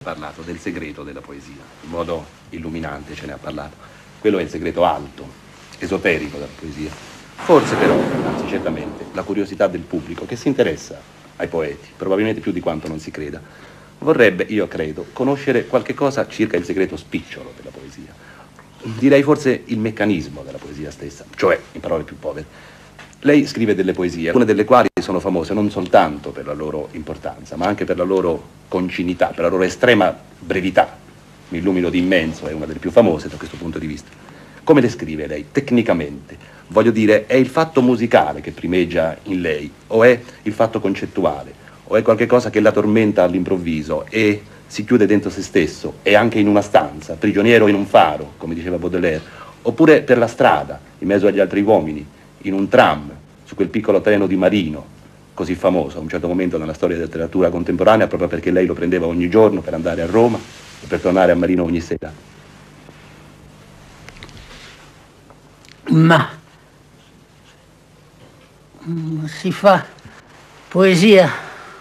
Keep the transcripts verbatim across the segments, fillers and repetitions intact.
parlato del segreto della poesia, in modo illuminante ce ne ha parlato. Quello è il segreto alto, esoterico della poesia. Forse però, anzi certamente, la curiosità del pubblico che si interessa ai poeti, probabilmente più di quanto non si creda, vorrebbe, io credo, conoscere qualche cosa circa il segreto spicciolo della poesia. Direi forse il meccanismo della poesia stessa, cioè, in parole più povere. Lei scrive delle poesie, alcune delle quali sono famose non soltanto per la loro importanza, ma anche per la loro concinità, per la loro estrema brevità. Mi illumino di immenso, è una delle più famose da questo punto di vista. Come le scrive lei, tecnicamente? Voglio dire, è il fatto musicale che primeggia in lei, o è il fatto concettuale, o è qualche cosa che la tormenta all'improvviso e si chiude dentro se stesso, e anche in una stanza, prigioniero in un faro, come diceva Baudelaire, oppure per la strada, in mezzo agli altri uomini, in un tram, su quel piccolo treno di Marino, così famoso a un certo momento nella storia della letteratura contemporanea, proprio perché lei lo prendeva ogni giorno per andare a Roma e per tornare a Marino ogni sera. Ma si fa poesia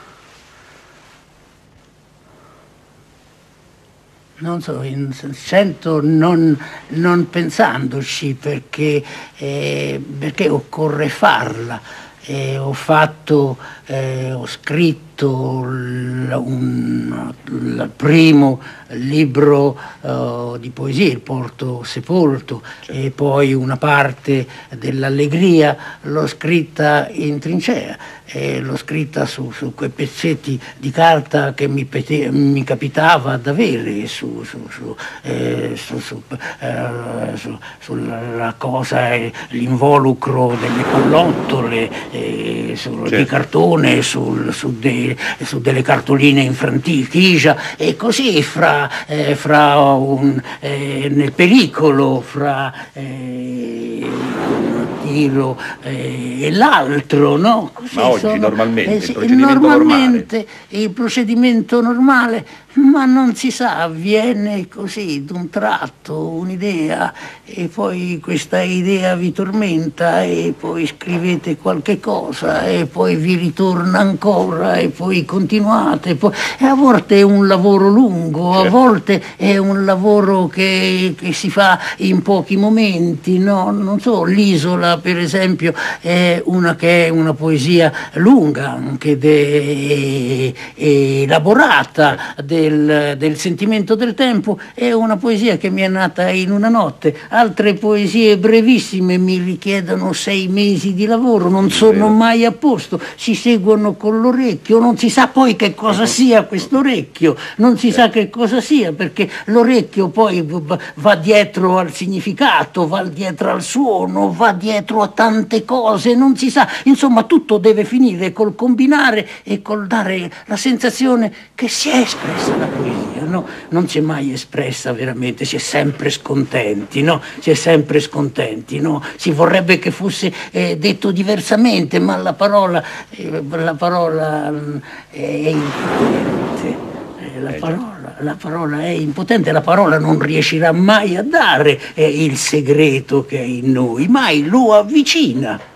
non so, in cento non, non pensandoci, perché, eh, perché occorre farla. Eh, ho fatto, eh, ho scritto il, un, il primo libro uh, di poesie, Il Porto Sepolto, certo. E poi una parte dell'Allegria l'ho scritta in trincea, e l'ho scritta su, su quei pezzetti di carta che mi, pete, mi capitava d'avere su, su, su, eh, su, su, eh, su, sulla cosa, eh, l'involucro delle pallottole, Eh, su, certo. Di cartone, sul, su, de, su delle cartoline in franchigia, e così fra, eh, fra un, eh, nel pericolo fra eh, un tiro eh, e l'altro, no? Così ma oggi sono, normalmente, eh, sì, il procedimento normalmente normale. il procedimento normale, ma non si sa, avviene così d'un tratto un'idea, e poi questa idea vi tormenta, e poi scrivete qualche cosa, e poi vi ritorna ancora, e poi continuate, e, poi... e a volte è un lavoro lungo, certo. A volte è un lavoro che, che si fa in pochi momenti, no? Non so, L'Isola per esempio è una che è una poesia lunga, anche de... elaborata, del, del sentimento del tempo. È una poesia che mi è nata in una notte. Altre poesie brevissime mi richiedono sei mesi di lavoro, non sono mai a posto, si seguono con l'orecchio, non si sa poi che cosa sia questo orecchio, non si sa che cosa sia, perché l'orecchio poi va dietro al significato, va dietro al suono, va dietro a tante cose, non si sa, insomma tutto deve finire col combinare e col dare la sensazione che si è espressa la poesia, no? Non si è mai espressa veramente, si è sempre scontenti, no? Si è sempre scontenti, no? Si vorrebbe che fosse eh, detto diversamente, ma la parola, eh, la parola è impotente. Eh, la, parola, la parola è impotente, la parola non riuscirà mai a dare eh, il segreto che è in noi, mai lo avvicina.